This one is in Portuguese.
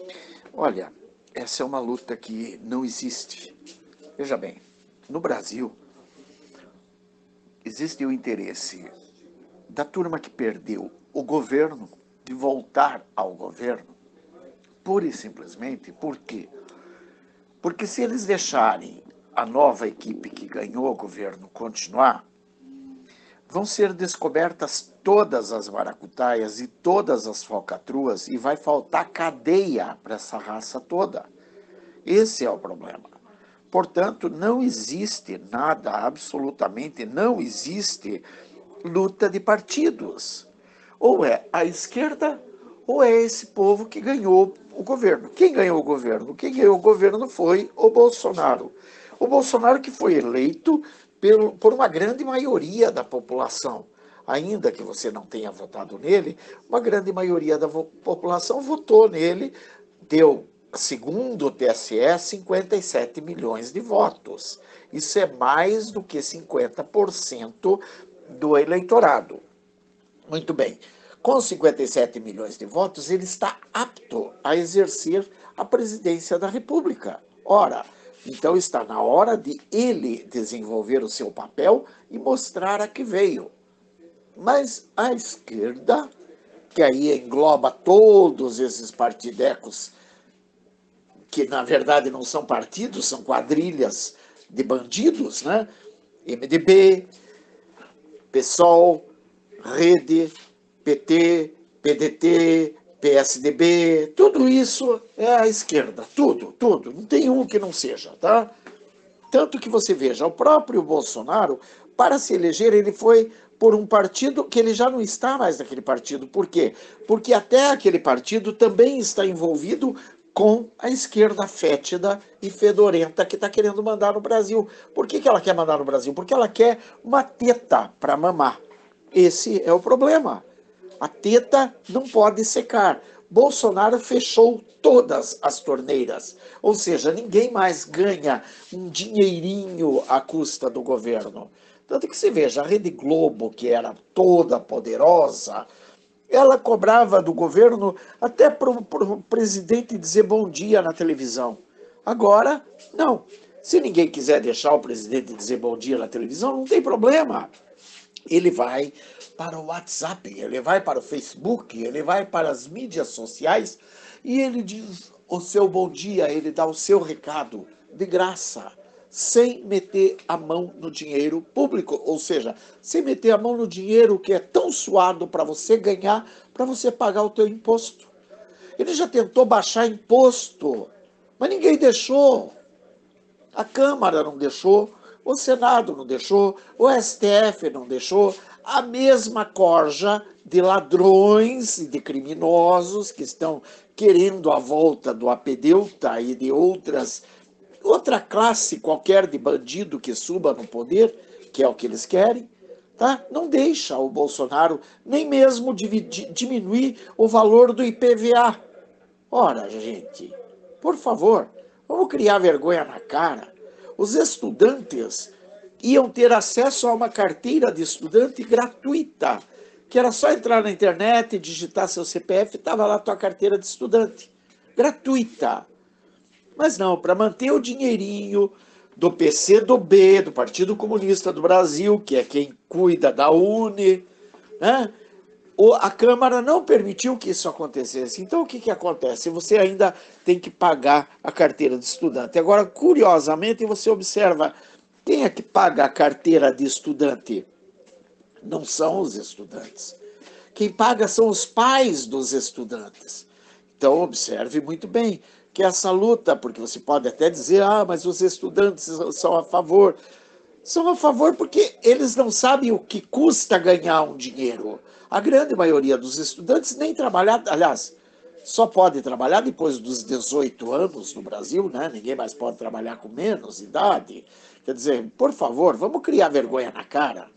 Olha, essa é uma luta que não existe. Veja bem, no Brasil existe o interesse da turma que perdeu o governo de voltar ao governo, pura e simplesmente porque se eles deixarem a nova equipe que ganhou o governo continuar, vão ser descobertas todas as maracutaias e todas as falcatruas e vai faltar cadeia para essa raça toda. Esse é o problema. Portanto, não existe nada, absolutamente não existe luta de partidos. Ou é a esquerda ou é esse povo que ganhou o governo. Quem ganhou o governo? Quem ganhou o governo foi o Bolsonaro. O Bolsonaro que foi eleito por uma grande maioria da população. Ainda que você não tenha votado nele, uma grande maioria da população votou nele, deu, segundo o TSE, 57 milhões de votos. Isso é mais do que 50% do eleitorado. Muito bem. Com 57 milhões de votos, ele está apto a exercer a presidência da República. Ora, então está na hora de ele desenvolver o seu papel e mostrar a que veio. Mas a esquerda, que aí engloba todos esses partidecos, que na verdade não são partidos, são quadrilhas de bandidos, né? MDB, PSOL, Rede, PT, PDT, PSDB, tudo isso é a esquerda, tudo, tudo, não tem um que não seja, tá? Tanto que você veja, o próprio Bolsonaro, para se eleger, ele foi por um partido que ele já não está mais naquele partido. Por quê? Porque até aquele partido também está envolvido com a esquerda fétida e fedorenta que está querendo mandar no Brasil. Por que ela quer mandar no Brasil? Porque ela quer uma teta para mamar. Esse é o problema. A teta não pode secar. Bolsonaro fechou todas as torneiras, ou seja, ninguém mais ganha um dinheirinho à custa do governo. Tanto que se veja, a Rede Globo, que era toda poderosa, ela cobrava do governo até para o presidente dizer bom dia na televisão. Agora, não. Se ninguém quiser deixar o presidente dizer bom dia na televisão, não tem problema. Ele vai para o WhatsApp, ele vai para o Facebook, ele vai para as mídias sociais e ele diz o seu bom dia, ele dá o seu recado de graça, sem meter a mão no dinheiro público, ou seja, sem meter a mão no dinheiro que é tão suado para você ganhar, para você pagar o teu imposto. Ele já tentou baixar imposto, mas ninguém deixou. A Câmara não deixou, o Senado não deixou, o STF não deixou, a mesma corja de ladrões e de criminosos que estão querendo a volta do apedeuta e de outra classe qualquer de bandido que suba no poder, que é o que eles querem, tá? Não deixa o Bolsonaro nem mesmo diminuir o valor do IPVA. Ora, gente, por favor, vamos criar vergonha na cara. Os estudantes iam ter acesso a uma carteira de estudante gratuita, que era só entrar na internet, digitar seu CPF, estava lá a tua carteira de estudante. Gratuita. Mas não, para manter o dinheirinho do PCdoB, do Partido Comunista do Brasil, que é quem cuida da UNE, né? A Câmara não permitiu que isso acontecesse. Então, o que acontece? Você ainda tem que pagar a carteira de estudante. Agora, curiosamente, você observa, quem é que paga a carteira de estudante? Não são os estudantes. Quem paga são os pais dos estudantes. Então, observe muito bem que essa luta, porque você pode até dizer, mas os estudantes são a favor. São a favor porque eles não sabem o que custa ganhar um dinheiro. A grande maioria dos estudantes nem trabalhar, aliás, só pode trabalhar depois dos 18 anos no Brasil, né? Ninguém mais pode trabalhar com menos idade. Quer dizer, por favor, vamos criar vergonha na cara.